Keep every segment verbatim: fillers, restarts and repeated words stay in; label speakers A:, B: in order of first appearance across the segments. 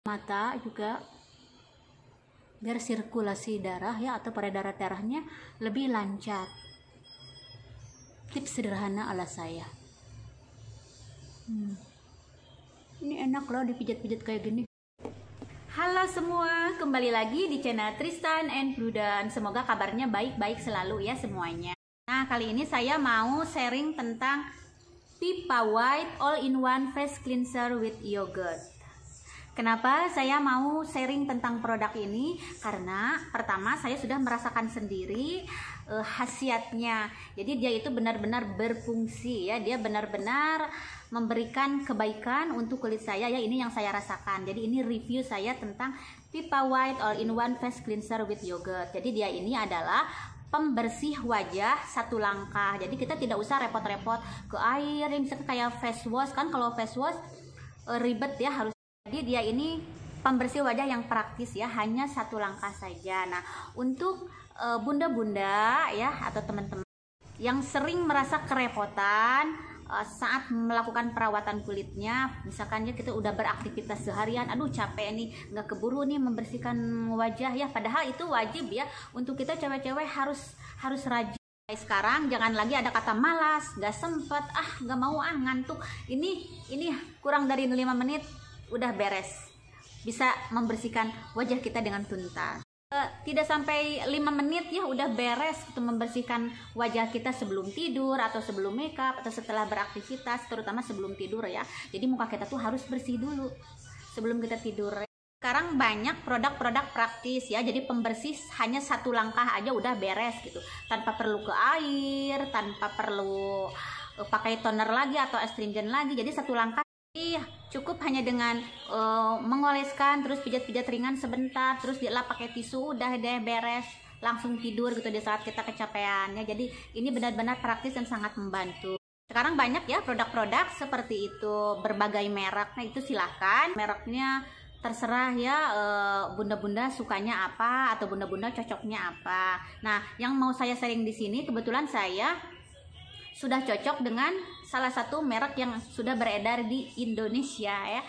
A: mata juga biar sirkulasi darah ya atau peredaran darahnya lebih lancar. Tips sederhana ala saya. Hmm. Ini enak loh dipijat-pijat kayak gini. Halo semua, kembali lagi di channel Tristan and Bludan. Semoga kabarnya baik-baik selalu ya semuanya. Nah, kali ini saya mau sharing tentang Pipa White All-in-One Face Cleanser with Yogurt. Kenapa saya mau sharing tentang produk ini? Karena pertama saya sudah merasakan sendiri uh, khasiatnya. Jadi dia itu benar-benar berfungsi ya. Dia benar-benar memberikan kebaikan untuk kulit saya ya. Ini yang saya rasakan. Jadi ini review saya tentang Pipa White All-in-One Face Cleanser with Yogurt. Jadi dia ini adalah pembersih wajah satu langkah. Jadi kita tidak usah repot-repot ke air. Misalnya kayak face wash kan, kalau face wash uh, ribet ya harus. Jadi dia ini pembersih wajah yang praktis ya, hanya satu langkah saja. Nah, untuk bunda-bunda uh, ya atau teman-teman yang sering merasa kerepotan uh, saat melakukan perawatan kulitnya, misalkan ya kita udah beraktivitas seharian, aduh capek nih, nggak keburu nih membersihkan wajah ya, padahal itu wajib ya untuk kita cewek-cewek harus harus rajin. Sekarang jangan lagi ada kata malas, nggak sempet, ah nggak mau ah ngantuk. Ini ini kurang dari lima menit udah beres, bisa membersihkan wajah kita dengan tuntas. Tidak sampai lima menit ya udah beres untuk membersihkan wajah kita sebelum tidur atau sebelum makeup atau setelah beraktivitas, terutama sebelum tidur ya. Jadi muka kita tuh harus bersih dulu sebelum kita tidur. Sekarang banyak produk-produk praktis ya, jadi pembersih hanya satu langkah aja udah beres gitu, tanpa perlu ke air, tanpa perlu pakai toner lagi atau astringent lagi. Jadi satu langkah. Iya, cukup hanya dengan uh, mengoleskan, terus pijat-pijat ringan sebentar, terus dilap pakai tisu, udah deh beres, langsung tidur gitu di saat kita kecapean ya. Jadi ini benar-benar praktis dan sangat membantu. Sekarang banyak ya produk-produk seperti itu, berbagai merek. Nah itu silahkan, mereknya terserah ya, bunda-bunda uh, sukanya apa atau bunda-bunda cocoknya apa. Nah yang mau saya sharing di sini kebetulan saya sudah cocok dengan salah satu merek yang sudah beredar di Indonesia ya.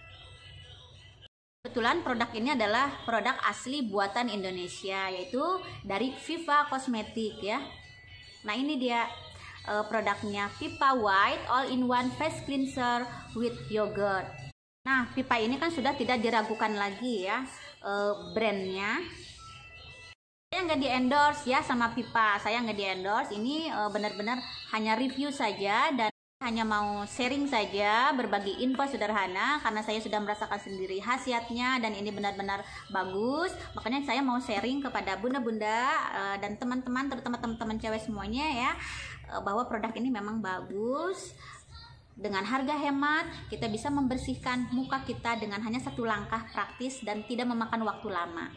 A: Kebetulan produk ini adalah produk asli buatan Indonesia, yaitu dari Viva Cosmetic ya. Nah ini dia uh, produknya, Pipa White All-in-One Face Cleanser with Yogurt. Nah Pipa ini kan sudah tidak diragukan lagi ya uh, brandnya. Saya nggak di endorse ya sama Pipa, saya nggak di endorse. Ini uh, benar-benar hanya review saja dan hanya mau sharing saja, berbagi info sederhana karena saya sudah merasakan sendiri khasiatnya dan ini benar-benar bagus. Makanya saya mau sharing kepada bunda-bunda uh, dan teman-teman, terutama teman-teman cewek semuanya ya, uh, bahwa produk ini memang bagus. Dengan harga hemat, kita bisa membersihkan muka kita dengan hanya satu langkah praktis dan tidak memakan waktu lama.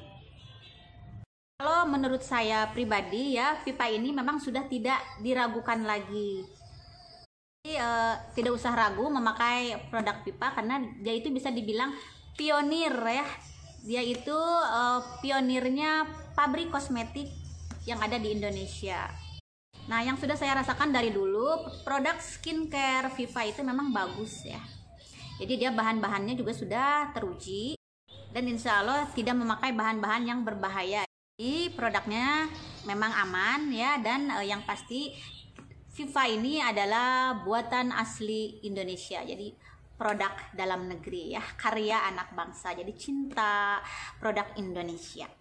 A: Kalau menurut saya pribadi ya, Pipa ini memang sudah tidak diragukan lagi. Jadi eh, tidak usah ragu memakai produk Pipa karena dia itu bisa dibilang pionir ya. Dia itu eh, pionirnya pabrik kosmetik yang ada di Indonesia. Nah, yang sudah saya rasakan dari dulu, produk skincare Viva itu memang bagus ya. Jadi dia bahan-bahannya juga sudah teruji dan insya Allah tidak memakai bahan-bahan yang berbahaya. Jadi produknya memang aman ya, dan uh, yang pasti Viva ini adalah buatan asli Indonesia. Jadi produk dalam negeri ya, karya anak bangsa. Jadi cinta produk Indonesia.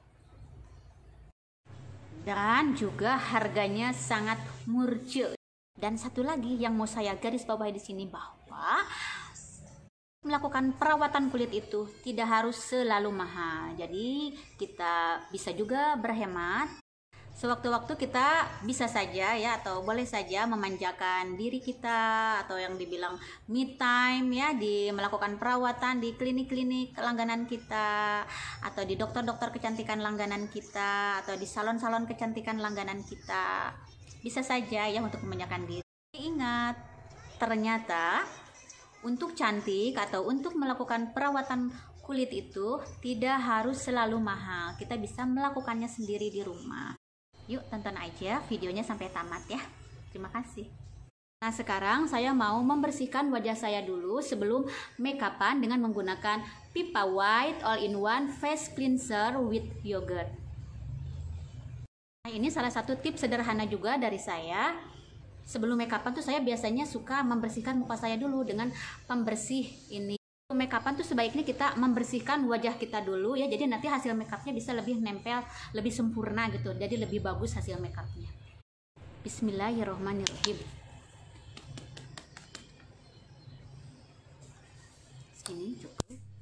A: Dan juga harganya sangat murce. Dan satu lagi yang mau saya garis bawahi di sini bahwa melakukan perawatan kulit itu tidak harus selalu mahal. Jadi kita bisa juga berhemat. Sewaktu-waktu kita bisa saja ya, atau boleh saja memanjakan diri kita, atau yang dibilang me time ya, di melakukan perawatan di klinik-klinik langganan kita, atau di dokter-dokter kecantikan langganan kita, atau di salon-salon kecantikan langganan kita. Bisa saja ya untuk memanjakan diri. Ingat, ternyata untuk cantik atau untuk melakukan perawatan kulit itu tidak harus selalu mahal. Kita bisa melakukannya sendiri di rumah. Yuk tonton aja videonya sampai tamat ya. Terima kasih. Nah, sekarang saya mau membersihkan wajah saya dulu sebelum make upan dengan menggunakan Pipa White All-in-One Face Cleanser with Yogurt. Nah, ini salah satu tips sederhana juga dari saya. Sebelum make upan tuh saya biasanya suka membersihkan muka saya dulu dengan pembersih ini. Make upan tuh sebaiknya kita membersihkan wajah kita dulu ya. Jadi nanti hasil make upnya bisa lebih nempel, lebih sempurna gitu. Jadi lebih bagus hasil make upnya. Bismillahirrohmanirrohim. Ini cukup.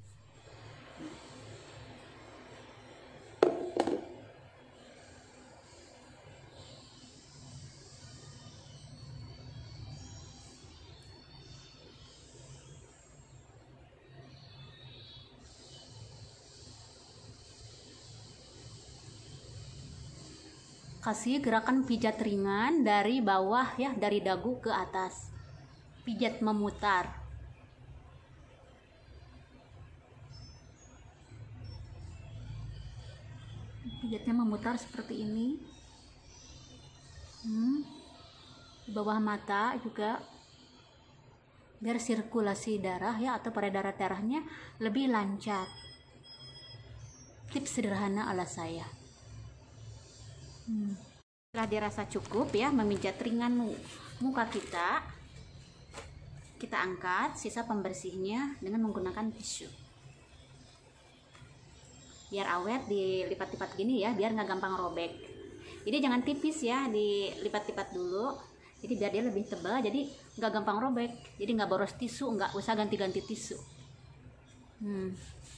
A: Kasih gerakan pijat ringan dari bawah ya, dari dagu ke atas. Pijat memutar. Pijatnya memutar seperti ini. Hmm. Di bawah mata juga, biar sirkulasi darah ya atau peredaran darahnya lebih lancar. Tips sederhana ala saya. Hmm. Setelah dirasa cukup ya, memijat ringan muka kita, kita angkat sisa pembersihnya dengan menggunakan tisu. Biar awet dilipat-lipat gini ya, biar nggak gampang robek. Jadi jangan tipis ya, dilipat-lipat dulu. Jadi biar dia lebih tebal, jadi nggak gampang robek. Jadi nggak boros tisu, nggak usah ganti-ganti tisu. Hmm.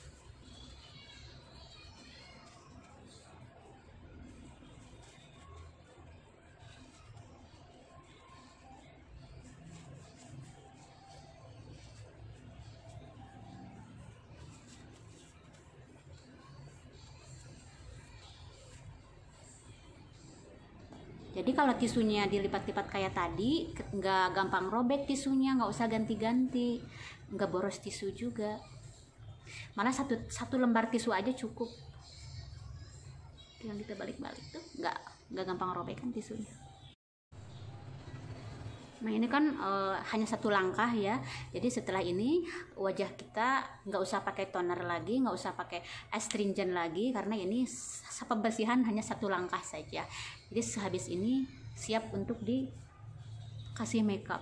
A: Jadi kalau tisunya dilipat-lipat kayak tadi, nggak gampang robek tisunya, nggak usah ganti-ganti, nggak boros tisu juga. Malah satu satu lembar tisu aja cukup. Yang kita balik-balik tuh nggak nggak gampang robek kan tisunya. Nah ini kan e, hanya satu langkah ya. Jadi setelah ini wajah kita nggak usah pakai toner lagi, nggak usah pakai astringent lagi, karena ini pembersihan hanya satu langkah saja. Jadi sehabis ini siap untuk dikasih makeup.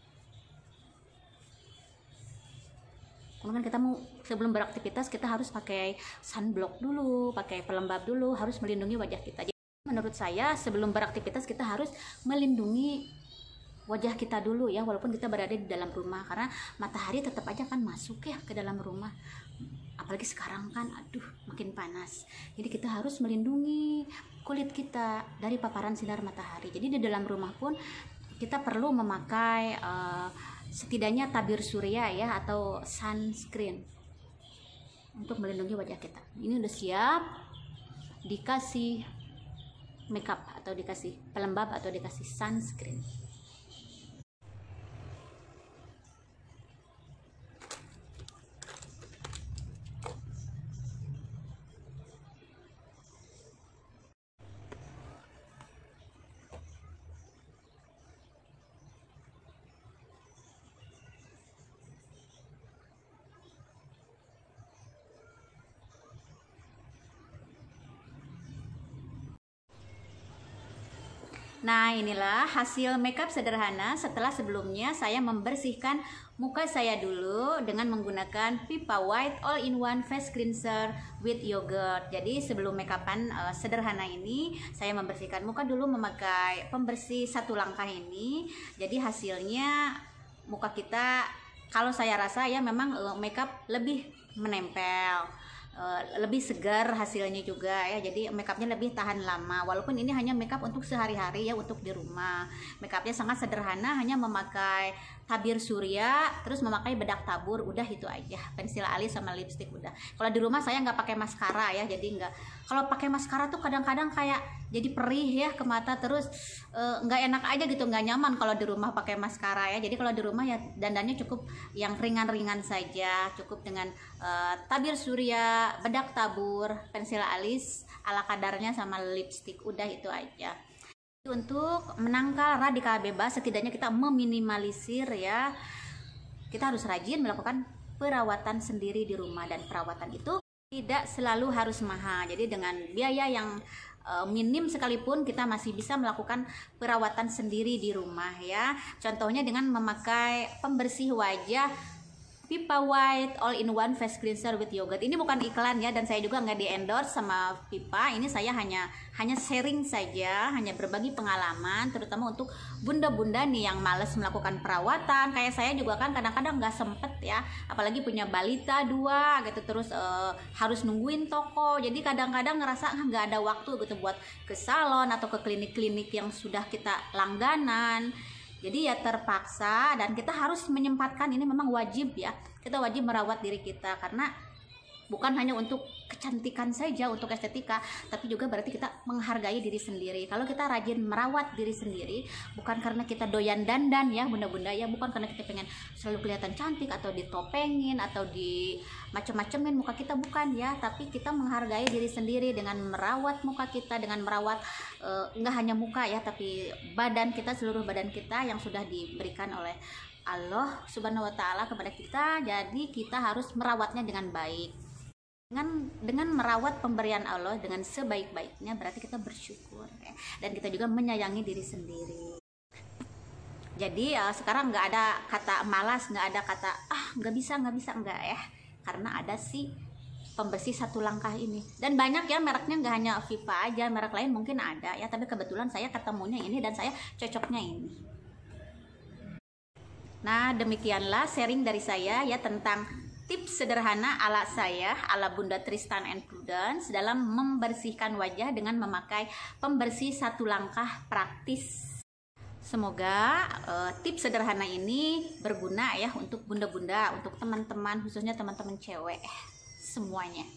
A: Karena kan kita mau sebelum beraktivitas kita harus pakai sunblock dulu, pakai pelembab dulu, harus melindungi wajah kita. Jadi menurut saya sebelum beraktivitas kita harus melindungi wajah kita dulu ya, walaupun kita berada di dalam rumah, karena matahari tetap aja kan masuk ya ke dalam rumah. Apalagi sekarang kan aduh makin panas. Jadi kita harus melindungi kulit kita dari paparan sinar matahari. Jadi di dalam rumah pun kita perlu memakai uh, setidaknya tabir surya ya, atau sunscreen untuk melindungi wajah kita. Ini udah siap dikasih makeup atau dikasih pelembab atau dikasih sunscreen. Nah inilah hasil makeup sederhana setelah sebelumnya saya membersihkan muka saya dulu dengan menggunakan Pipa White All-in-One Face Cleanser with Yogurt. Jadi sebelum makeupan uh, sederhana ini saya membersihkan muka dulu memakai pembersih satu langkah ini. Jadi hasilnya muka kita kalau saya rasa ya memang uh, makeup lebih menempel. Uh, lebih segar hasilnya juga ya, jadi makeupnya lebih tahan lama, walaupun ini hanya makeup untuk sehari-hari ya, untuk di rumah. Makeupnya sangat sederhana, hanya memakai tabir surya, terus memakai bedak tabur, udah itu aja, pensil alis sama lipstick udah. Kalau di rumah saya nggak pakai maskara ya, jadi nggak, kalau pakai maskara tuh kadang-kadang kayak jadi perih ya ke mata, terus nggak uh, enak aja gitu, nggak nyaman kalau di rumah pakai maskara ya. Jadi kalau di rumah ya dandannya cukup yang ringan-ringan saja, cukup dengan uh, tabir surya, bedak tabur, pensil alis ala kadarnya sama lipstick, udah itu aja. Untuk menangkal radikal bebas, setidaknya kita meminimalisir ya. Kita harus rajin melakukan perawatan sendiri di rumah, dan perawatan itu tidak selalu harus mahal. Jadi dengan biaya yang e, minim sekalipun kita masih bisa melakukan perawatan sendiri di rumah ya. Contohnya dengan memakai pembersih wajah Pipa White All-in-One Face Cleanser with Yogurt. Ini bukan iklan ya, dan saya juga nggak di endorse sama Pipa. Ini saya hanya hanya sharing saja, hanya berbagi pengalaman, terutama untuk bunda-bunda nih yang males melakukan perawatan. Kayak saya juga kan kadang-kadang nggak sempet ya, apalagi punya balita dua gitu, terus uh, harus nungguin toko. Jadi kadang-kadang ngerasa nggak ada waktu gitu buat ke salon atau ke klinik-klinik yang sudah kita langganan. Jadi ya terpaksa, dan kita harus menyempatkan, ini memang wajib ya. Kita wajib merawat diri kita, karena bukan hanya untuk kecantikan saja, untuk estetika, tapi juga berarti kita menghargai diri sendiri. Kalau kita rajin merawat diri sendiri, bukan karena kita doyan dandan ya bunda-bunda ya, bukan karena kita pengen selalu kelihatan cantik atau ditopengin atau di macem-macemin muka kita, bukan ya, tapi kita menghargai diri sendiri dengan merawat muka kita, dengan merawat e, nggak hanya muka ya, tapi badan kita, seluruh badan kita yang sudah diberikan oleh Allah Subhanahu wa Ta'ala kepada kita. Jadi kita harus merawatnya dengan baik. Dengan dengan merawat pemberian Allah dengan sebaik-baiknya, berarti kita bersyukur ya. Dan kita juga menyayangi diri sendiri. Jadi uh, sekarang nggak ada kata malas, nggak ada kata ah nggak bisa nggak bisa nggak ya, karena ada si pembersih satu langkah ini. Dan banyak ya mereknya, nggak hanya Viva aja, merek lain mungkin ada ya, tapi kebetulan saya ketemunya ini dan saya cocoknya ini. Nah, demikianlah sharing dari saya ya tentang tips sederhana ala saya, ala Bunda Tristan and Prudence dalam membersihkan wajah dengan memakai pembersih satu langkah praktis. Semoga uh, tips sederhana ini berguna ya untuk bunda-bunda, untuk teman-teman, khususnya teman-teman cewek semuanya.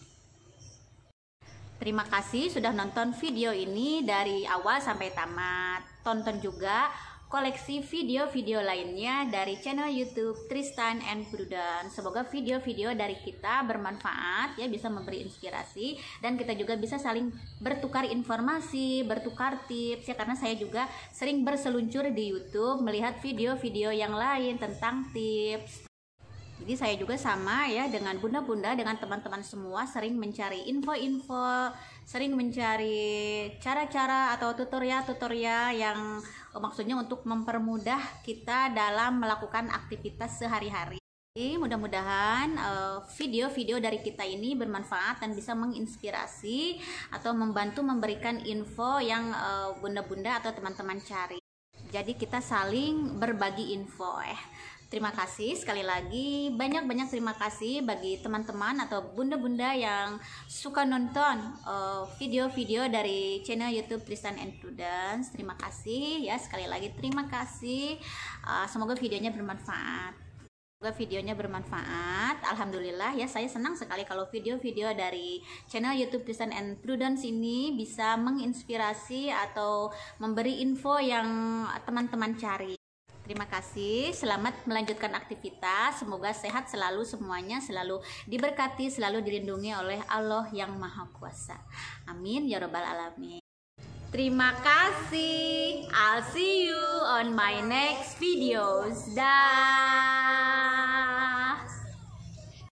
A: Terima kasih sudah nonton video ini dari awal sampai tamat. Tonton juga koleksi video-video lainnya dari channel YouTube Tristan and Prudence. Semoga video-video dari kita bermanfaat ya, bisa memberi inspirasi, dan kita juga bisa saling bertukar informasi, bertukar tips ya, karena saya juga sering berseluncur di YouTube melihat video-video yang lain tentang tips. Jadi saya juga sama ya dengan bunda-bunda, dengan teman-teman semua, sering mencari info-info, sering mencari cara-cara atau tutorial-tutorial yang maksudnya untuk mempermudah kita dalam melakukan aktivitas sehari-hari. Mudah-mudahan video-video uh, dari kita ini bermanfaat dan bisa menginspirasi atau membantu memberikan info yang bunda-bunda uh, atau teman-teman cari. Jadi kita saling berbagi info eh. Terima kasih sekali lagi, banyak-banyak terima kasih bagi teman-teman atau bunda-bunda yang suka nonton video-video uh, dari channel YouTube Tristan and Prudence. Terima kasih ya, sekali lagi terima kasih. Uh, semoga videonya bermanfaat. Semoga videonya bermanfaat. Alhamdulillah ya, saya senang sekali kalau video-video dari channel YouTube Tristan and Prudence ini bisa menginspirasi atau memberi info yang teman-teman cari. Terima kasih, selamat melanjutkan aktivitas. Semoga sehat selalu semuanya, selalu diberkati, selalu dilindungi oleh Allah yang Maha Kuasa. Amin ya Rabbal Alamin. Terima kasih. I'll see you on my next videos. Dah.